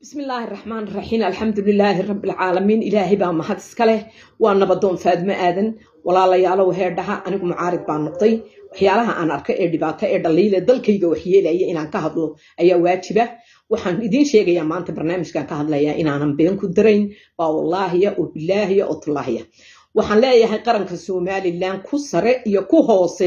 بسم الله الرحمن الرحيم الحمد لله رب العالمين إلهي بaa mahad iska leh waa nabadoon faadmo aadan walaalayaalow heerdhaha anigu mucaarid baan noqday waxyaalaha aan arkay ee dhibaato ee dhaliile dalkayga waxyeelaya inaan ka hadlo ayaa waajiba waxaan idin sheegayaa maanta barnaamijkan ka hadlayaa inaanan been ku darayn baa wallaahiya oo bilaahiya oo tallaahiya waxaan leeyahay qaranka Soomaaliland ku sare iyo ku hoose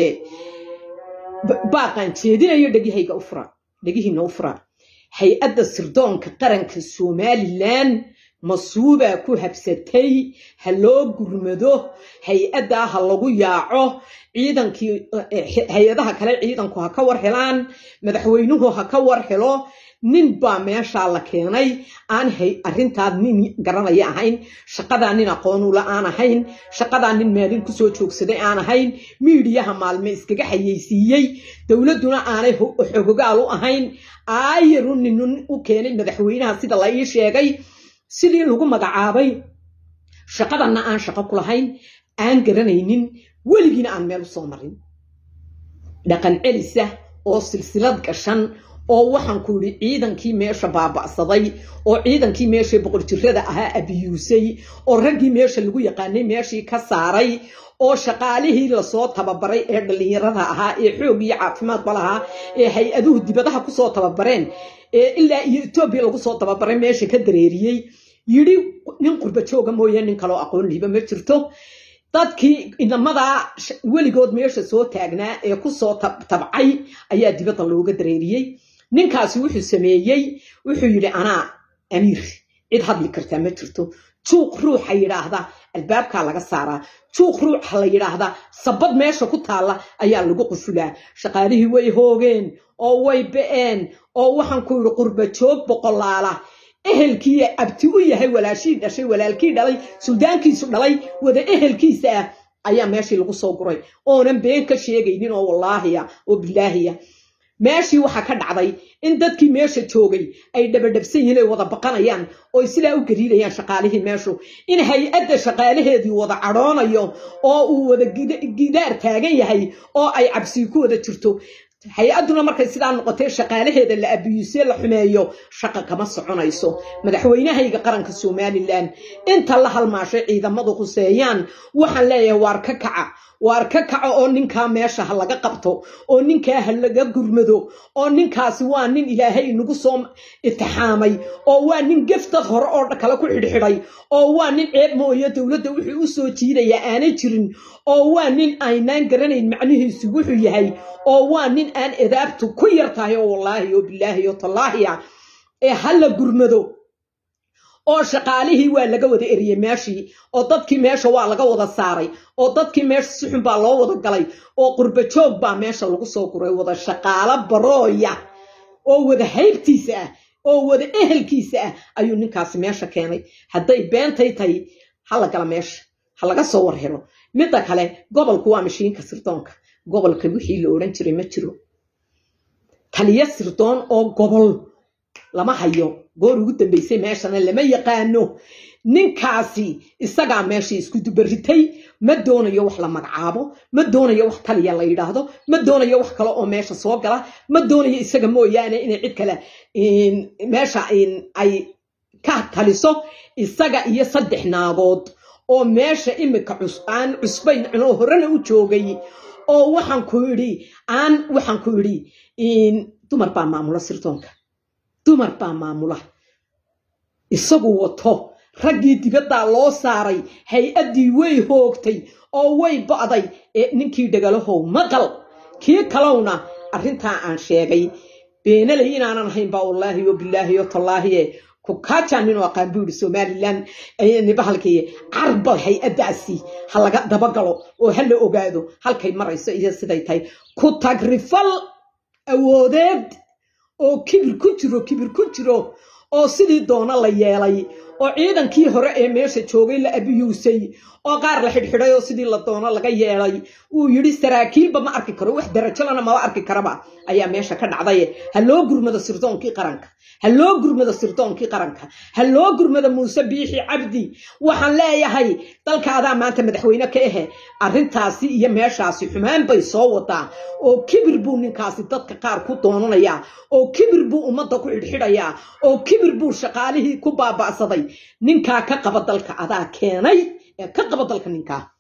baaqan jeedinayo dhagihayga u fura dhagihiina u fura hay-adda sirdoonka qaranka Somaliland masuuba ku habsatay ha loo gurmado hay-adda ha lagu yaaco ciidankii hay-adaha kale ciidanku ha ka war helaan madaxweynuhu ha ka war helo nin baa meesha la keenay aan arrintaad nin garanaya ahayn shaqada nin aqoon u la'aan ahayn shaqada nin maalin ku soo joogsaday aan ahayn miidiyaha maalme iskaga xayeysiiyay dawladuna aanay xogogaal u ahayn aayirun nin u keenay madaxweynaha sida la ii sheegay sidii lagu magacaabay shaqadana aan shaqo ku lahayn aan garanaynin weligiina aan meel u soo marin dhaqan celisa oo silsilad gashan oo waxaan ku yiri ciidankii meesha baaba'saday oo ciidankii meesha boqol jirada ahaa abiyuusay oo raggii meesha lagu yaqaanay meeshii ka saaray oo shaqaalihii la soo tababaray ee dhalinyarada ahaa ee xoog iyo caafimaad balaha ee hay-aduhu dibadaha ku soo tababareen ee ilaa Ethiopia lagu soo tababaray meesha ka dareeriyay yiri nin qurba jooga mooyee nin kale oo aqoon liiba ma jirto dadkii inamada weligood meesha soo taagnaa ee ku soo tabcay ayaa dibadda looga dareeriyay ninkaasi wuxuu sameeyay wuxuu yiri ana amiir cid hadli kartaa ma jirto juuq ruuxa yiraahda albaabka laga saaraa juuq ruuxa la yiraahda sabad meesha ku taala ayaa lagu qufulaa shaqaalihii way hoogeen oo way been oo waxaan ku yiri qurba joog boqolaala ehelkii abti u yahay walaashii dhashay walaalkii dhalay suldaankiisu dhalay wada ehelkiisa ayaa meeshii lagu soo guray oonan been ka sheegaynin oo wallaahiya oo bilaahiya meeshii waxa ka dhacday in dadkii meesha joogay ay dabadabsan yihiin ay wada baqanayaan oo isla u gariirayaan shaqaalihii meeshu in hay-adda shaqaalaheedii wada cadhoonayo oo uu wada gidaar taagan yahay oo ay cabsi ku wada jirto hay-aduna markay sidaa noqotay shaqaalaheeda la abiyuusay la xumeeyo shaqa kama soconayso madaxweynahayga qaranka Somaliland inta la halmaashay ciidamadu quseeyaan waxaan leeyahay waar ka kaca oo ninka meesha laga qabto oo ninka laga gurmado oo ninkaasi waa nin ilaahay nagu soo itixaamay oo waa nin gafta hore oo kala ku xidhxidhay oo waa nin ceeb mooyo dawladda wuxuu u soo jiidaya aanay jirin oo waa nin aynaan garanayn macnihiisu wuxuu yahay oo waa nin aan edaabtu ku yartahay oo wallaahi oo bilaahi oo tallaahi ee hal gurmado oo shaqaalihii waa laga wada eriyay meeshii oo dadkii meesha waa laga wada saaray oo dadkii meesha si xun baa loo wada galay oo qurba joog baa meesha lagu soo guray wada shaqaalo barooya oo wada haybtiisa oo wada ehelkiisa ayuu ninkaasi meesha keenay hadday beentay tay hala gala meesha halaga soo warhelo midda kale gobolku waa mashiinka sirdoonka gobolka wixii la oran jiray ma jiro taliya sirdoon oo gobol lama hayo goor ugu dambeysay meeshana lama yaqaano ninkaasi isaga meeshii isku dubaritay ma doonayo wax la magacaabo ma doonayo wax taliya la yiraahdo ma doonayo wax kale oo meesha soo gala ma doonayo isaga mooyaane in cid kale meesha ay ka taliso isaga iyo saddex naagood oo meesha imika cusbayn inoo horena u joogay oo waxaan ku yiri dumar baa maamula sirdoonka dumar baa maamula isagu wato raggii dibadda loo saaray hay-addii way hoogtay oo way ba'day ninkii dhagalahow maqal kii kalowna arrintaa aan sheegay beenalay inaanan ahayn baa wallaahi oo bilaahi oo tallaahi ku kaajaan inuu aqaan buuri Somaliland ay bahalkii carbal hay-addaasi ha laga dabagalo oo hal la ogaado halkay marayso iyo siday tahay ku tagrifal awoodeed oo kibir ku jiro oo sidii doona la yeelay oo ciidankii hore ee meesha joogay la abiyuusay oo qaar la xidhxidhay oo sidii la doono laga yeelay uu yiri saraakiilba ma arki karo wax darajalana ma arki karaba ayaa meesha ka dhacday ha loo gurmado sirdoonkii qaranka ha loo gurmado sirdoonkii qaranka ha loo gurmado Muuse Biixi Cabdi waxaan leeyahay dalkaada maanta madaxweyne ka ah arintaasi iyo meeshaasi xumaan bay soo wadaa oo kibir buu ninkaasi dadka qaar ku doonanaya oo kibir buu ummadda ku xidhxidhaya oo kibir buu shaqaalihii ku baaba'saday ninka ka qaba dalka adaa keenay ka qaba dalka ninka